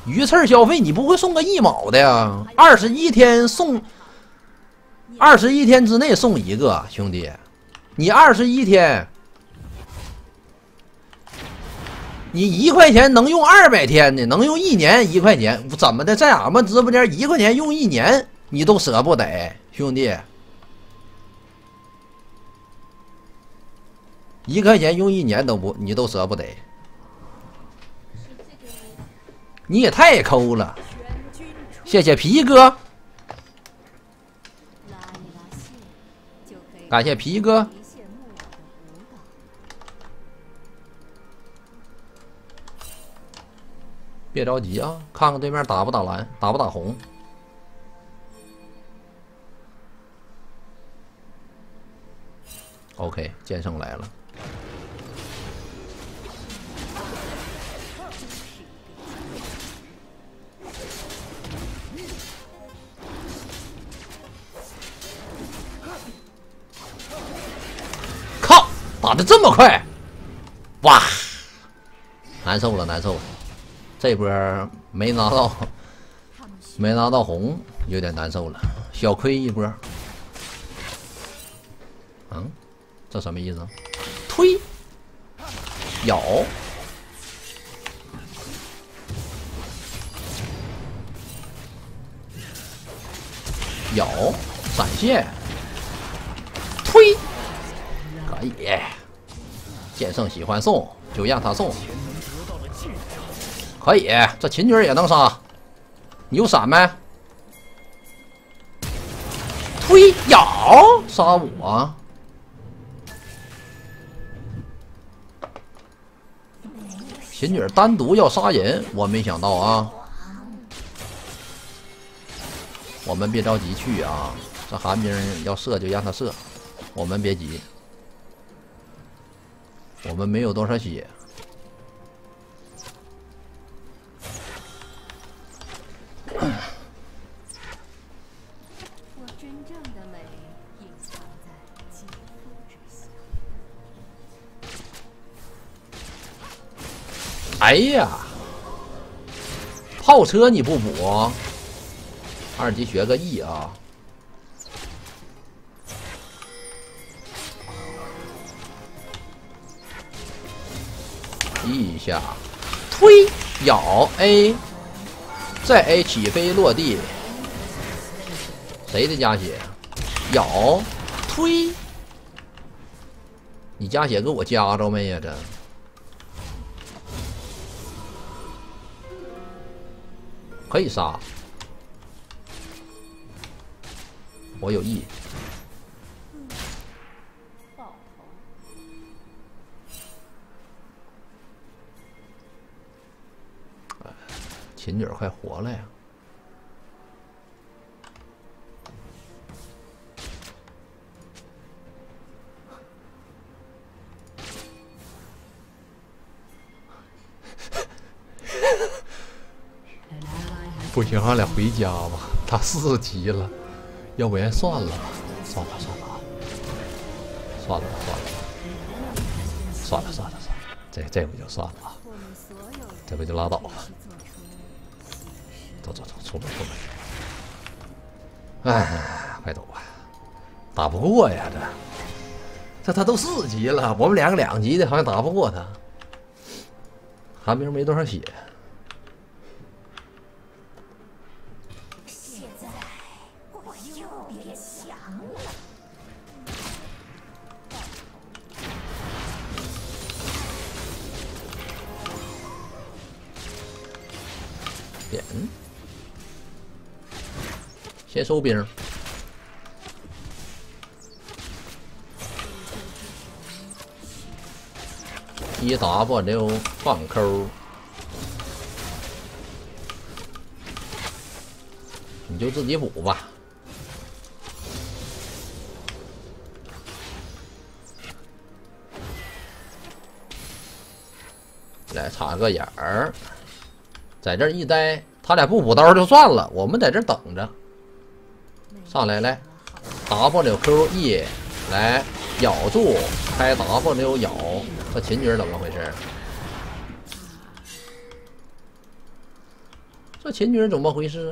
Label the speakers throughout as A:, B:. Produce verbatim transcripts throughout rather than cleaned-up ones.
A: 鱼刺消费你不会送个一毛的呀？二十一天送，二十一天之内送一个，兄弟，你二十一天，你一块钱能用二百天呢，能用一年一块钱，怎么的？在俺们直播间一块钱用一年，你都舍不得，兄弟，一块钱用一年都不，你都舍不得。 你也太抠了，谢谢皮哥，感谢皮哥。别着急啊，看看对面打不打蓝，打不打红。OK， 剑圣来了。 打得这么快，哇！难受了，难受了。这波没拿到，没拿到红，有点难受了，小亏一波。嗯，这什么意思？推，咬，咬，闪现，推。 可以，剑圣喜欢送，就让他送。可以，这秦军也能杀。你有闪没？推咬杀我！秦军单独要杀人，我没想到啊。我们别着急去啊，这寒冰要射就让他射，我们别急。 我们没有多少血，
B: 我真正的美隐藏在肌肤之下。
A: 哎呀，炮车你不补，二级学个 E 啊！ 一下，推咬 A， 再 A 起飞落地，谁的加血？咬推，你加血给我加着没呀？这可以杀，我有 E。 秦女儿快活了呀！不行，俺俩回家吧。他四级了，要不然算了吧，算了算了啊，算了吧算了吧，算了算了算了，这这不就算了啊，这不就拉倒吧。 走走走，出门出门！哎，快走吧，打不过呀，这这他都四级了，我们两个两级的，好像打不过他。寒冰没多少血。
B: 现在我又变强了。
A: 点。 先收兵，一 W 放扣，你就自己补吧。来插个眼儿，在这儿一待，他俩不补刀就算了，我们在这儿等着。 上来来 ，W Q E 来咬住，开 W 咬，这秦军怎么回事？ 这秦军怎么回事？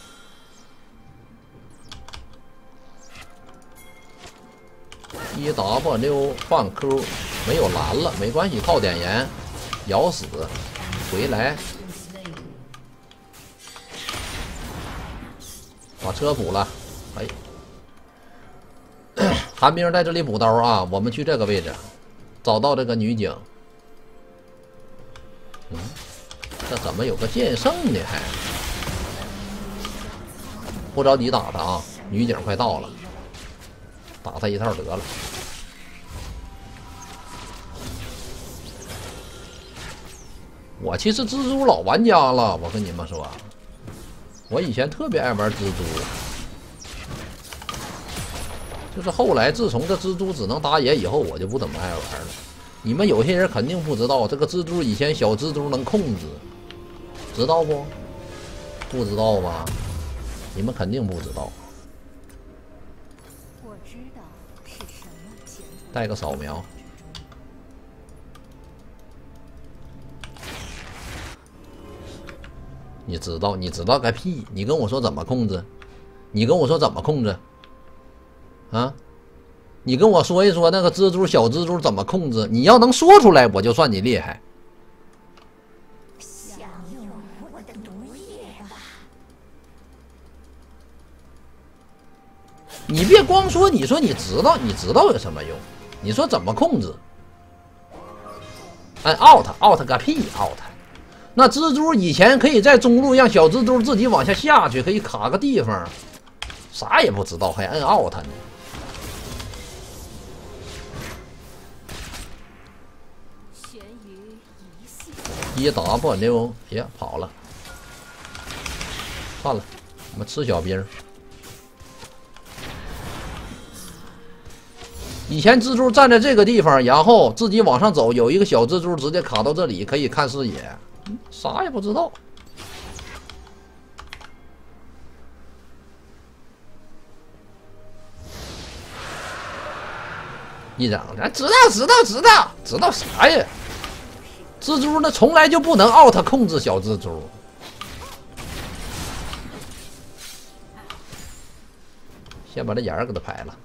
A: 一 W 换 Q 没有蓝了，没关系，靠点盐咬死回来，把车补了。哎，寒冰在这里补刀啊！我们去这个位置，找到这个女警。嗯，这怎么有个剑圣呢？还不着急打他啊！女警快到了，打他一套得了。我其实蜘蛛老玩家了，我跟你们说，我以前特别爱玩蜘蛛，就是后来自从这蜘蛛只能打野以后，我就不怎么爱玩了。你们有些人肯定不知道，这个蜘蛛以前小蜘蛛能控制，知道不？不知道吧？你们肯定不知道。
B: 我知道是什么前
A: 带个扫描。你知道？你知道个屁！你跟我说怎么控制？你跟我说怎么控制？啊？你跟我说一说那个蜘蛛小蜘蛛怎么控制？你要能说出来，我就算你厉害。
B: 享用我的毒液吧。
A: 你别光说，你说你知道，你知道有什么用？你说怎么控制？按 out out 个屁 out！那蜘蛛以前可以在中路让小蜘蛛自己往下下去，可以卡个地方，啥也不知道还按 out 呢。
B: 悬于一线。
A: 一 W 呀跑了，算了，我们吃小兵。以前蜘蛛站在这个地方，然后自己往上走，有一个小蜘蛛直接卡到这里，可以看视野。啥也不知道。一整，咱知道知道知道知道啥呀？蜘蛛呢，从来就不能 out 控制小蜘蛛。先把这眼儿给他排了。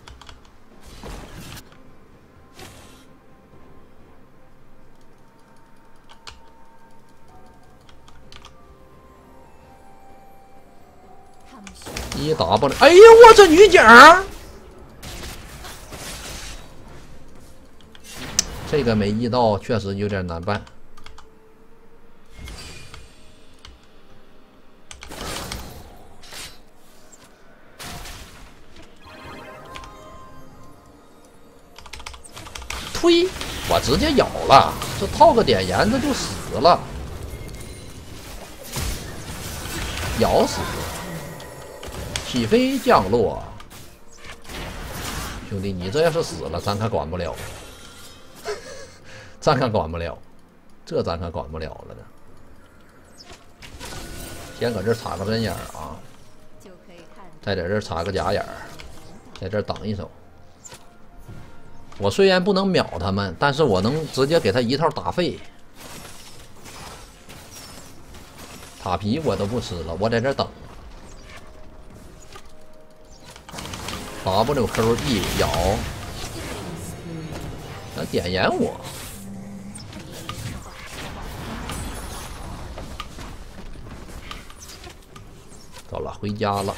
A: 一 W， 哎呀，我这女警，这个没遇到，确实有点难办。推，我直接咬了，这套个点盐，这就死了，咬死。起飞降落，兄弟，你这要是死了，咱可管不了，咱可管不了，这咱可管不了了呢。先搁这插个针眼儿啊，再在这插个假眼儿，在这等一手。我虽然不能秒他们，但是我能直接给他一套打废。塔皮我都不吃了，我在这等。W Q E 咬，他点烟我，走了，回家了。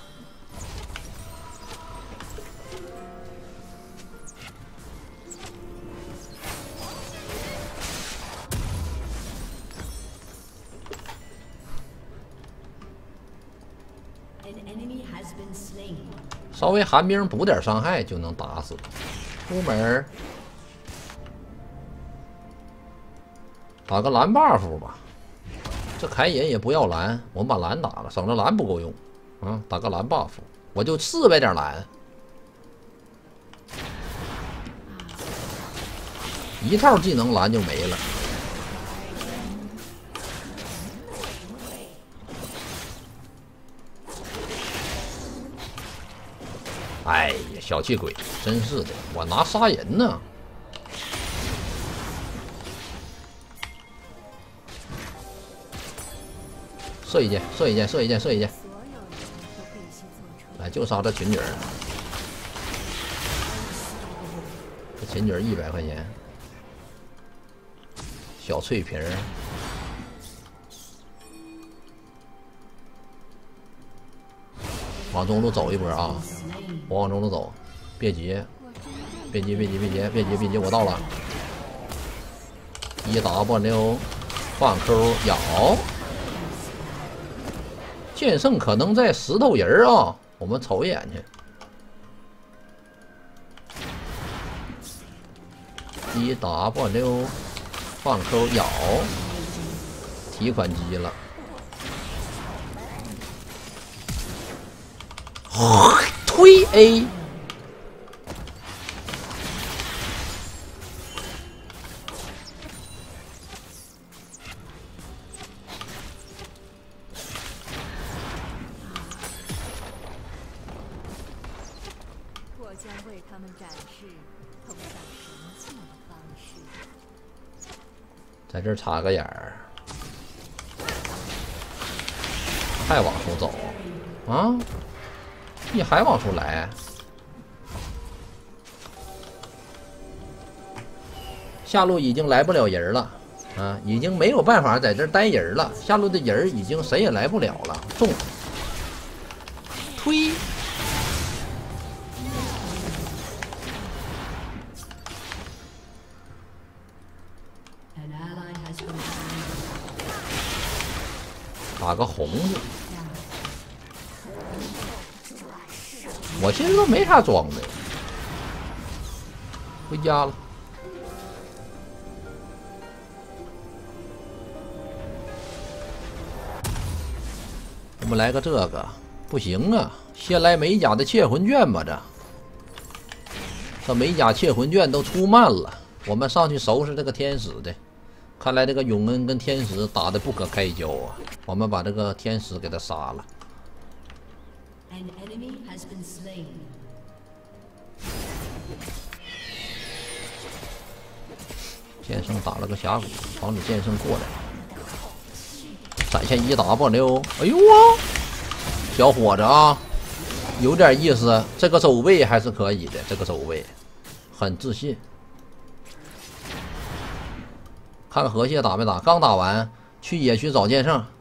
A: 稍微寒冰补点伤害就能打死。出门打个蓝 buff 吧，这凯隐也不要蓝，我们把蓝打了，省着蓝不够用啊。打个蓝 buff， 我就四百点蓝，一套技能蓝就没了。哎呀，小气鬼，真是的！我拿杀人呢。 射一箭，射一箭，射一箭，射一箭。来，就杀这群女儿。这群女儿一百块钱，小脆皮儿。往中路走一波啊！我往中路走，别急，别急，别急，别急，别急，别急，我到了。一 W 放 Q 咬。剑圣可能在石头人啊，我们瞅一眼去。一 W 放 Q 咬，提款机了。推 A。
B: 我将为他们展示通向神境的方式。
A: 在这儿插个眼儿，还往出走啊？你还往出来？下路已经来不了人了啊，已经没有办法在这儿待人了。下路的人已经谁也来不了了。中，推。打个红的。我现在都没啥装的，回家了。我们来个这个，不行啊！先来美甲的窃魂卷吧，这这美甲窃魂卷都出慢了，我们上去收拾这个天使的。看来这个永恩跟天使打得不可开交啊！我们把这个天使给他杀了。
C: An enemy has been slain.
A: 剑圣打了个峡谷，防止剑圣过来。闪现一 W， 哎呦啊，小伙子啊，有点意思。这个走位还是可以的，这个走位很自信。看看河蟹打没打？刚打完，去野区找剑圣。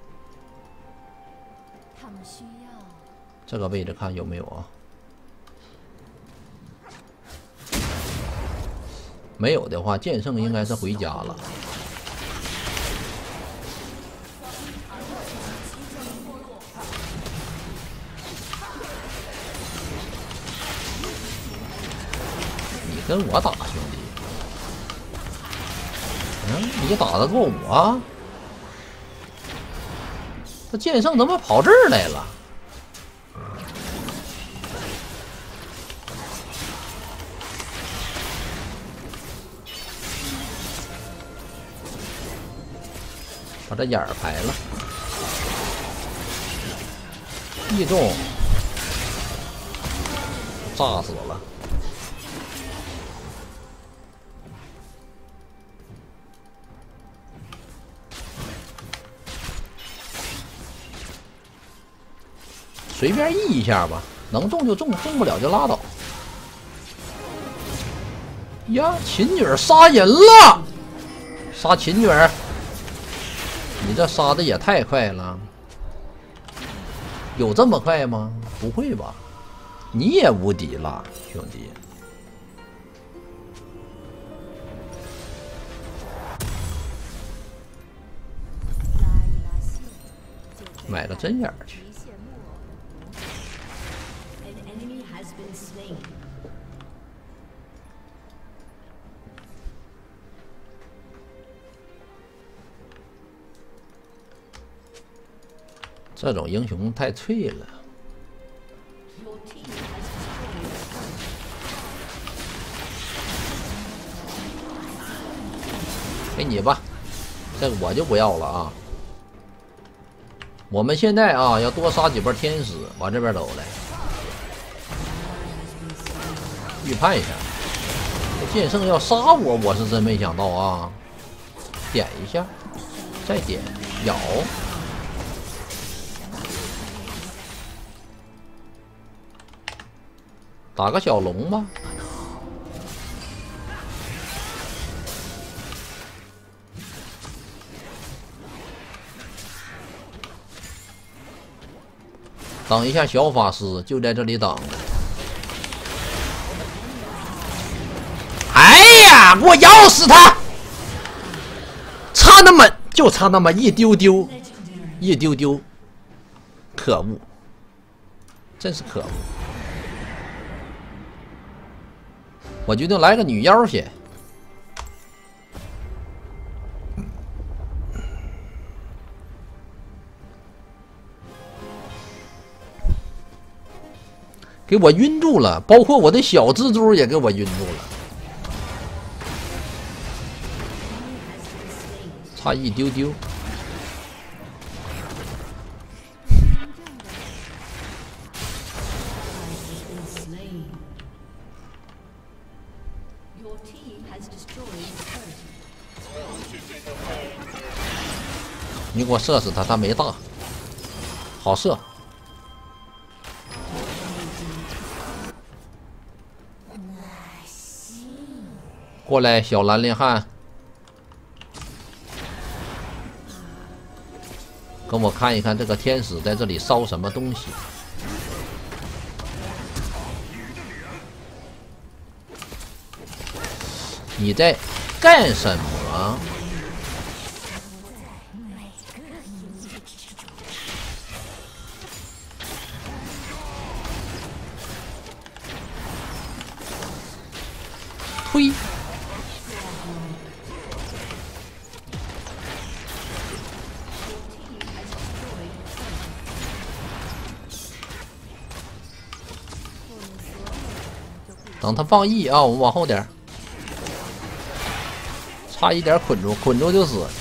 B: 他们需要
A: 这个位置看有没有啊？没有的话，剑圣应该是回家了。你跟我打，兄弟。嗯，你打得过我？这剑圣怎么跑这儿来了？把这眼儿排了，一中，炸死了。随便 E 一下吧，能中就中，中不了就拉倒。呀，秦女杀人了！杀秦女，你这杀的也太快了，有这么快吗？不会吧，你也无敌了，兄弟。
B: 拉一拉线，就
A: 买个针眼去。
B: 一线木偶。
C: An enemy has been slain.
A: 这种英雄太脆了。
C: Your team has destroyed.
A: 给你吧，这个我就不要了啊。我们现在啊，要多杀几波天使，往这边走来。预判一下，这剑圣要杀我，我是真没想到啊！点一下，再点，咬， 打个小龙吧。等一下，小法师就在这里等。哎呀，我咬死他！差那么就差那么一丢丢，一丢丢，可恶！真是可恶！我决定来个女妖先。给我晕住了，包括我的小蜘蛛也给我晕住了，差一丢丢。你给我射死他，他没大，好射。过来，小蓝脸汉，跟我看一看这个天使在这里烧什么东西。你在干什么？推！等他放 E 啊，我们往后点，差一点捆住，捆住就死。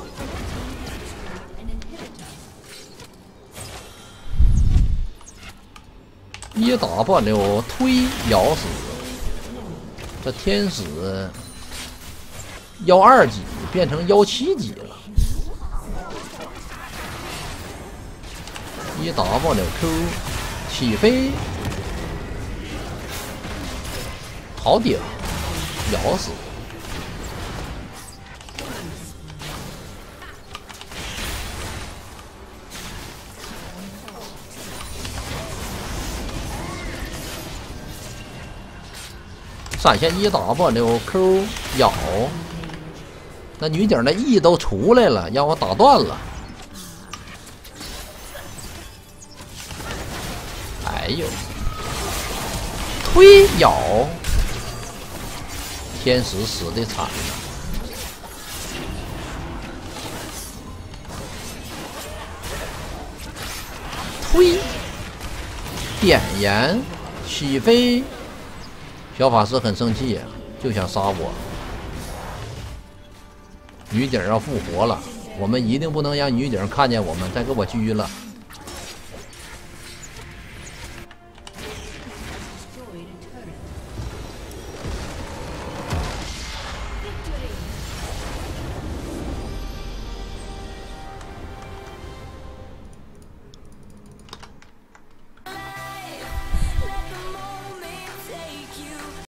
A: 一打半溜推咬死，这天使幺二级变成幺七级了。一打半溜 Q 起飞。好顶，咬死！闪现一打吧，溜 Q 咬，那女警的 E 都出来了，让我打断了。哎呦，推咬！天使死的惨了，推点燃起飞，小法师很生气呀，就想杀我。女警要复活了，我们一定不能让女警看见我们再给我狙了。